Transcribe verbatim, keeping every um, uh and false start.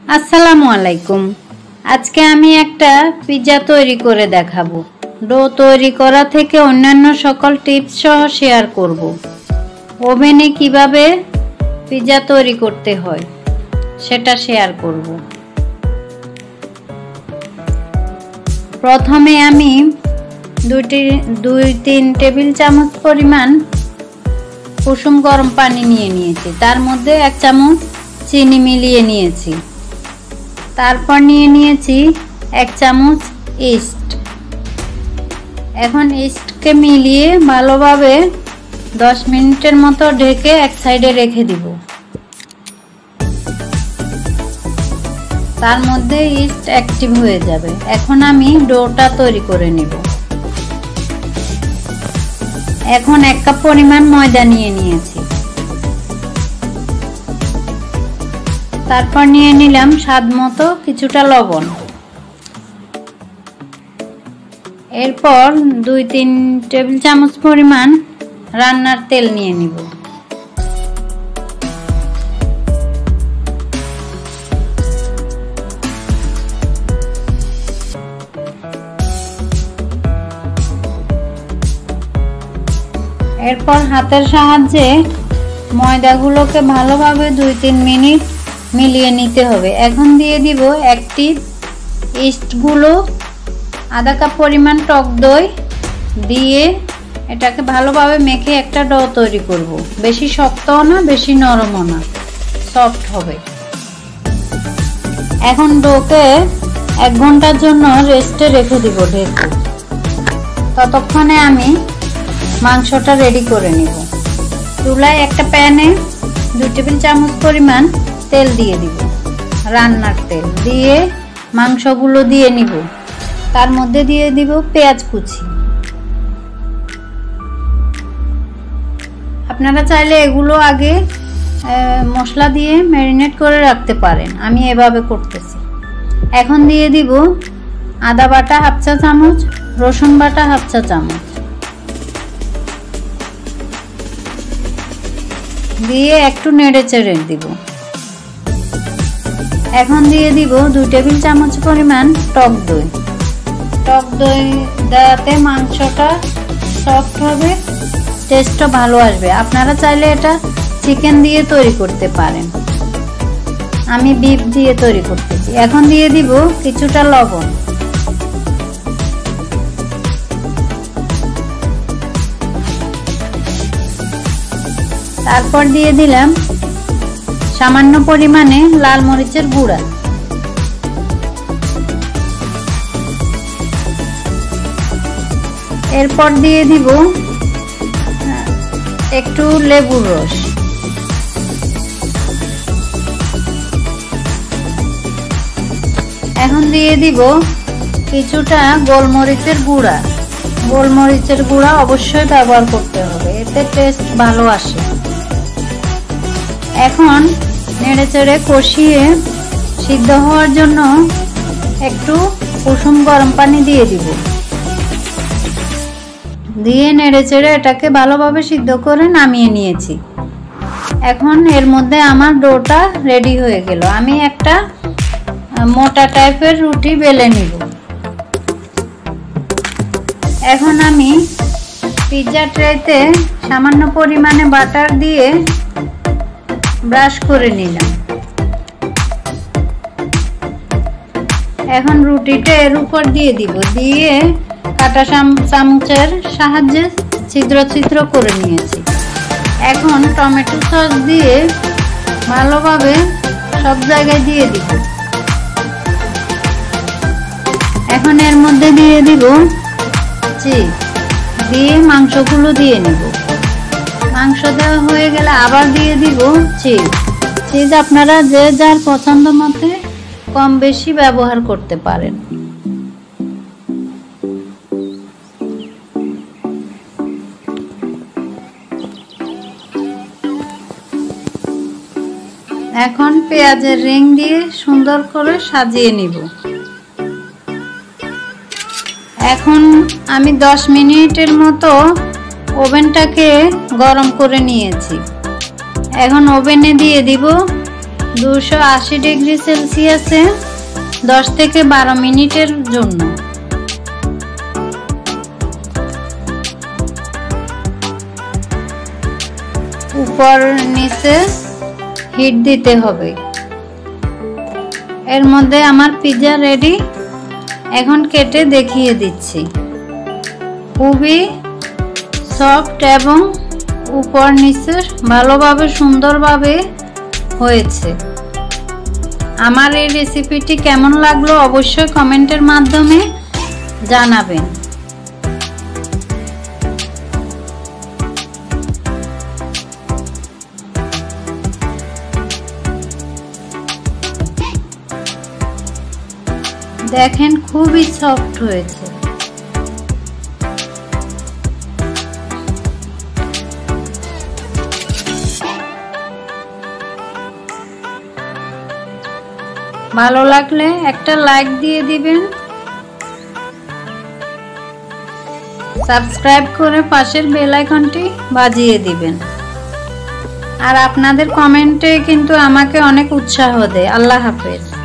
আসসালামু আলাইকুম। আজকে আমি একটা পিৎজা তৈরি করে দেখাবো। ডো তৈরি করা থেকে অন্যান্য সকল টিপস সহ শেয়ার করব। ওভেনে কিভাবে পিৎজা তৈরি করতে হয় সেটা শেয়ার করব। প্রথমে আমি দুটি দুই তিন টেবিল চামচ পরিমাণ কুসুম গরম পানি নিয়ে নিয়েছি, তার মধ্যে এক চামচ চিনি মিলিয়ে নিয়েছি। তারপর নিয়ে নিয়েছি এক চামচ ইস্ট। এখন ইস্টকে মিলিয়ে ভালোভাবে দশ মিনিটের মতো ঢেকে এক সাইডে রেখে দিব। তার মধ্যে ইস্ট অ্যাক্টিভ হয়ে যাবে। এখন আমি ডোটা তৈরি করে নেব। এখন এক কাপ পরিমাণ ময়দা নিয়ে নিয়েছি। তারপর নিয়ে নিলাম স্বাদ মতো কিছুটা লবণ। এরপর দুই তিন টেবিল চামচ পরিমাণ রান্নার তেল নিয়ে নিব। এরপর হাতের সাহায্যে ময়দাগুলোকে ভালোভাবে দুই তিন মিনিট মিলিয়ে নিতে হবে। এখন দিয়ে দিব একটি ইস্টগুলো, আধা কাপ পরিমাণ টক দই দিয়ে এটাকে ভালোভাবে মেখে একটা ডো তৈরি করব। বেশি শক্তও না বেশি নরমও না, সফট হবে। এখন ডোকে এক ঘন্টার জন্য রেস্টে রেখে দিব ঢেকে। ততক্ষণে আমি মাংসটা রেডি করে নিব। চুলায় একটা প্যানে দুই টেবিল চামচ পরিমাণ তেল দিয়ে দিব, রান্নার তেল দিয়ে মাংসগুলো দিয়ে নিব। তার মধ্যে দিয়ে দিব পেঁয়াজ কুচি। আপনারা চাইলে এগুলো আগে মশলা দিয়ে ম্যারিনেট করে রাখতে পারেন, আমি এভাবে করতেছি। এখন দিয়ে দিব আদা বাটা হাফ চা চামচ, রসুন বাটা হাফ চা চামচ দিয়ে একটু নেড়ে চেড়ে দিব। এখন দিয়ে দিব দুই টেবিল চামচ পরিমাণ টক দই। টক দই দেওয়াতে মাংসটা সফট হবে, টেস্টও ভালো আসবে। আপনারা চাইলে এটা চিকেন দিয়ে তৈরি করতে পারেন, আমি বিফ দিয়ে তৈরি করতেছি। এখন দিয়ে দিব কিছুটা লবণ। তারপর দিয়ে দিলাম সামান্য পরিমাণে লাল মরিচের গুঁড়া। এরপর দিয়ে দিব একটু লেবুর রস। এখন দিয়ে দিব কিছুটা গোলমরিচের গুঁড়া। গোলমরিচের গুঁড়া অবশ্যই ব্যবহার করতে হবে, এতে টেস্ট ভালো আসে। এখন নেড়ে চেড়ে কষিয়ে সিদ্ধ হওয়ার জন্য একটু কুসুম গরম পানি দিয়ে দিব। দিয়ে নেড়ে চেড়ে এটাকে ভালোভাবে সিদ্ধ করে নামিয়ে নিয়েছি। এখন এর মধ্যে আমার ডোটা রেডি হয়ে গেল। আমি একটা মোটা টাইপের রুটি বেলে নিব। এখন আমি পিৎজা ট্রেতে সামান্য পরিমাণে বাটার দিয়ে ব্রাশ করে নিলাম। এখন রুটিটা এর উপর দিয়ে দিব, দিয়ে কাঁটা চামচের সাহায্যে ছিদ্র ছিদ্র করে নিয়েছি। এখন টমেটো সস দিয়ে ভালোভাবে সব জায়গায় দিয়ে দিব। এখন এর মধ্যে দিয়ে দিব চিজ, দিয়ে মাংসগুলো দিয়ে নিব। মাংস দেওয়া হয়ে গেলে আবার দিয়ে দিব চিজ। চিজ আপনারা যে যার পছন্দ মতে কম বেশি ব্যবহার করতে পারেন। এখন পেঁয়াজের রিং দিয়ে সুন্দর করে সাজিয়ে নিব। এখন আমি দশ মিনিটের মতো ওভেনটাকে গরম করে নিয়েছি। এখন ওভেনে দিয়ে দিব দুশো আশি ডিগ্রি সেলসিয়াসে দশ থেকে বারো মিনিটের জন্য। উপর নিচে হিট দিতে হবে। এর মধ্যে আমার পিৎজা রেডি। এখন কেটে দেখিয়ে দিচ্ছি। খুবই সফট এবং উপর নিচে ভালোভাবে সুন্দরভাবে হয়েছে। আমার এই রেসিপিটি কেমন লাগলো অবশ্যই কমেন্টের মাধ্যমে জানাবেন। দেখেন খুবই সফট হয়েছে। ভালো লাগলে একটা লাইক দিয়ে দিবেন, সাবস্ক্রাইব করে পাশের বেল আইকনটি বাজিয়ে দিবেন। আর আপনাদের কমেন্টে কিন্তু আমাকে অনেক উৎসাহ দেয়। আল্লাহ হাফেজ।